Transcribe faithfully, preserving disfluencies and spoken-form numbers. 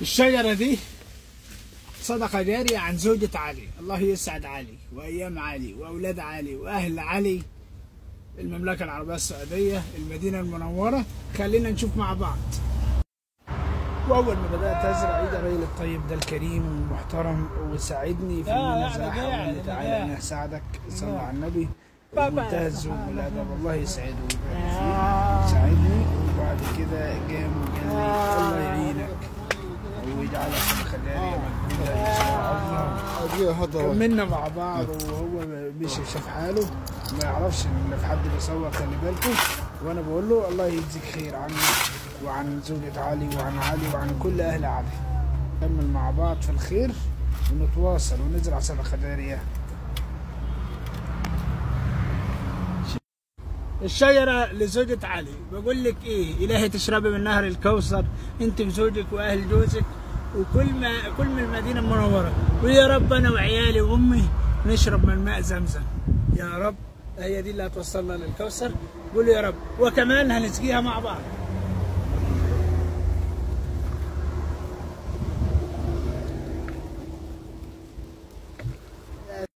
الشجرة دي صدقة جارية عن زوجة علي، الله يسعد علي وأيام علي وأولاد علي وأهل علي، المملكة العربية السعودية، المدينة المنورة. خلينا نشوف مع بعض. وأول ما بدأت أزرع إيد الراجل الطيب ده الكريم والمحترم وساعدني في إن أنا أزرعها، وقال لي تعالى أنا هساعدك، صلى على النبي. منتهى الذوق والأدب، الله يسعده ويبارك فيه، ساعدني. وبعد كده قام قال لي الله يعينك ويجعلك صدقة جارية مقبولة إن شاء الله. كملنا مع بعض وهو مشي شاف حاله، ما يعرفش إن في حد بيصور، خلي بالكم. وأنا بقول له الله يجزيك خير عني وعن زوجة علي وعن علي وعن كل أهل علي. نكمل مع بعض في الخير ونتواصل ونزرع صدقة جارية. الشجرة لزوجة علي، بقول لك ايه، الهي تشربي من نهر الكوثر انت وزوجك واهل جوزك وكل ما كل من المدينة المنورة، ويا رب انا وعيالي وامي نشرب من ماء زمزم يا رب. هي دي اللي هتوصلنا للكوثر. قولوا يا رب، وكمان هنسقيها مع بعض.